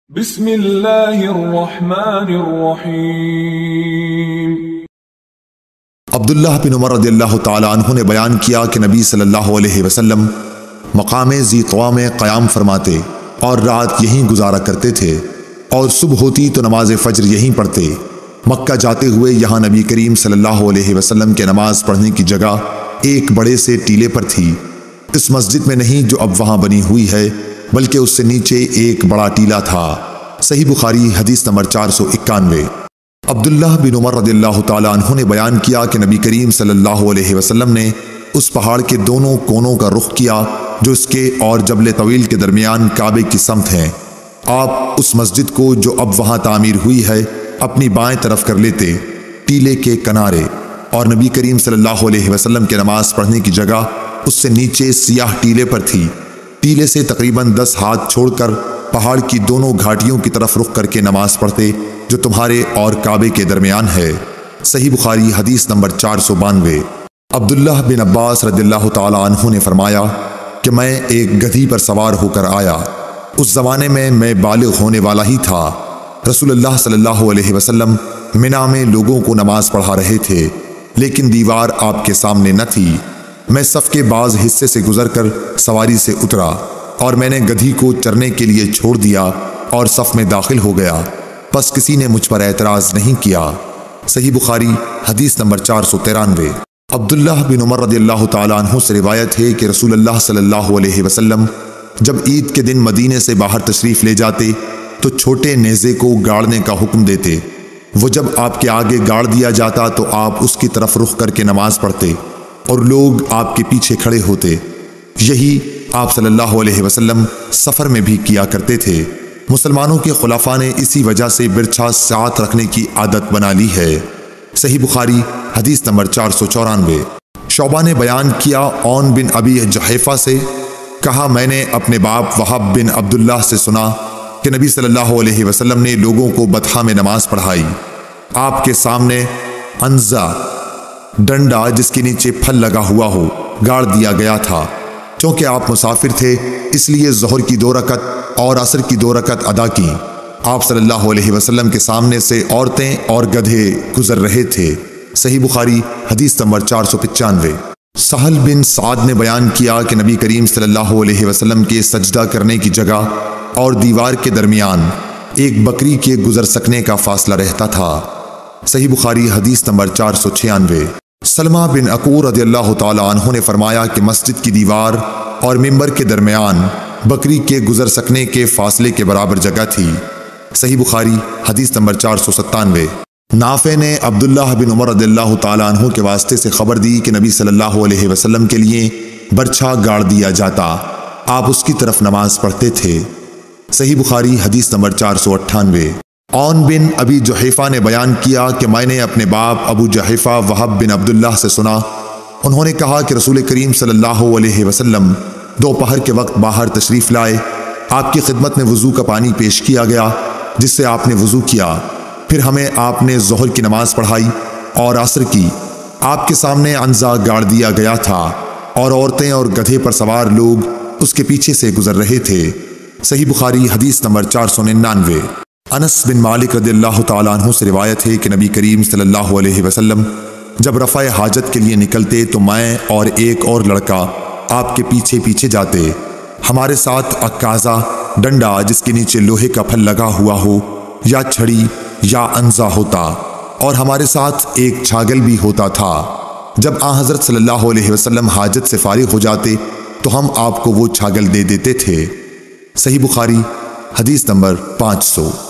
بسم اللہ الرحمن الرحیم۔ عبداللہ بن عمر رضی اللہ تعالی عنہ نے بیان کیا کہ نبی صلی اللہ علیہ وسلم مقام ذی طویٰ میں قیام فرماتے اور رات یہیں گزارا کرتے تھے، اور صبح ہوتی تو نماز فجر یہیں پڑھتے۔ مکہ جاتے ہوئے یہاں نبی کریم صلی اللہ علیہ وسلم کے نماز پڑھنے کی جگہ ایک بڑے سے ٹیلے پر تھی، اس مسجد میں نہیں جو اب وہاں بنی ہوئی ہے، بلکہ اس سے نیچے ایک بڑا ٹیلہ تھا۔ صحیح بخاری حدیث نمبر 491۔ عبداللہ بن عمر رضی اللہ تعالیٰ عنہ نے بیان کیا کہ نبی کریم صلی اللہ علیہ وسلم نے اس پہاڑ کے دونوں کونوں کا رخ کیا جو اس کے اور جبل طویل کے درمیان کعبے کی سمت ہیں۔ آپ اس مسجد کو جو اب وہاں تعمیر ہوئی ہے اپنی بائیں طرف کر لیتے، ٹیلے کے کنارے، اور نبی کریم صلی اللہ علیہ وسلم کے نماز پڑھنے کی جگہ اس سے نیچے سیاہ ٹیلے پر تھی۔ ٹیلے سے تقریباً 10 ہاتھ چھوڑ کر پہاڑ کی دونوں گھاٹیوں کی طرف رخ کر کے نماز پڑھتے جو تمہارے اور کعبے کے درمیان ہے۔ صحیح بخاری حدیث نمبر 492۔ عبداللہ بن عباس رضی اللہ تعالیٰ عنہ نے فرمایا کہ میں ایک گدھی پر سوار ہو کر آیا، اس زمانے میں بالغ ہونے والا ہی تھا۔ رسول اللہ صلی اللہ علیہ وسلم منا میں لوگوں کو نماز پڑھا رہے تھے، لیکن دیوار آپ کے سامنے نہ تھی۔ میں صف کے بعض حصے سے گزر کر سواری سے اترا اور میں نے گدھی کو چرنے کے لیے چھوڑ دیا اور صف میں داخل ہو گیا، پس کسی نے مجھ پر اعتراض نہیں کیا۔ صحیح بخاری حدیث نمبر 493۔ عبداللہ بن عمر رضی اللہ تعالیٰ عنہ سے روایت ہے کہ رسول اللہ صلی اللہ علیہ وسلم جب عید کے دن مدینے سے باہر تشریف لے جاتے تو چھوٹے نیزے کو گاڑنے کا حکم دیتے، وہ جب آپ کے آگے گاڑ دیا جاتا تو آپ اس کی طرف رخ کر کے نماز پڑھتے اور لوگ آپ کے پیچھے کھڑے ہوتے۔ یہی آپ صلی اللہ علیہ وسلم سفر میں بھی کیا کرتے تھے۔ مسلمانوں کے خلفاء نے اسی وجہ سے برچھا ساتھ رکھنے کی عادت بنا لی ہے۔ صحیح بخاری حدیث نمبر 494۔ شعبہ نے بیان کیا عون بن ابی جحیفہ سے کہا، میں نے اپنے باپ وہب بن عبداللہ سے سنا کہ نبی صلی اللہ علیہ وسلم نے لوگوں کو بطحا میں نماز پڑھائی۔ آپ کے سامنے عنزہ ڈنڈا جس کے نیچے پھل لگا ہوا ہو گاڑ دیا گیا تھا۔ چونکہ آپ مسافر تھے اس لیے ظہر کی 2 رکعت اور عصر کی 2 رکعت ادا کی۔ آپ صلی اللہ علیہ وسلم کے سامنے سے عورتیں اور گدھے گزر رہے تھے۔ صحیح بخاری حدیث نمبر 495۔ سہل بن سعد نے بیان کیا کہ نبی کریم صلی اللہ علیہ وسلم کے سجدہ کرنے کی جگہ اور دیوار کے درمیان ایک بکری کے گزر سکنے کا فاصلہ رہتا تھا۔ صحیح بخاری حدیث نمبر 496۔ سلمہ بن عقور رضی اللہ تعالیٰ عنہ نے فرمایا کہ مسجد کی دیوار اور ممبر کے درمیان بکری کے گزر سکنے کے فاصلے کے برابر جگہ تھی۔ صحیح بخاری حدیث نمبر 497۔ نافع نے عبداللہ بن عمر رضی اللہ تعالیٰ عنہ کے واسطے سے خبر دی کہ نبی صلی اللہ علیہ وسلم کے لیے برچھا گاڑ دیا جاتا، آپ اس کی طرف نماز پڑھتے تھے۔ صحیح بخاری حدیث نمبر 498۔ عون بن ابی جحیفہ نے بیان کیا کہ میں نے اپنے باپ ابو جحیفہ وہب بن عبداللہ سے سنا، انہوں نے کہا کہ رسول کریم صلی اللہ علیہ وسلم دوپہر کے وقت باہر تشریف لائے، آپ کی خدمت میں وضو کا پانی پیش کیا گیا جس سے آپ نے وضو کیا، پھر ہمیں آپ نے ظہر کی نماز پڑھائی اور عصر کی۔ آپ کے سامنے عنزہ گاڑ دیا گیا تھا اور عورتیں اور گدھے پر سوار لوگ اس کے پیچھے سے گزر رہے تھے۔ صحیح بخاری حدیث نمبر 499۔ انس بن مالک رضی اللہ تعالیٰ عنہ سے روایت ہے کہ نبی کریم صلی اللہ علیہ وسلم جب رفع حاجت کے لیے نکلتے تو میں اور ایک اور لڑکا آپ کے پیچھے پیچھے جاتے، ہمارے ساتھ عکازہ ڈنڈا جس کے نیچے لوہے کا پھل لگا ہوا ہو یا چھڑی یا عنزہ ہوتا، اور ہمارے ساتھ ایک چھاگل بھی ہوتا تھا۔ جب آن حضرت صلی اللہ علیہ وسلم حاجت سے فارغ ہو جاتے تو ہم آپ کو وہ چھاگل دے دیتے تھے۔ صحیح بخاری حدیث نمبر 500۔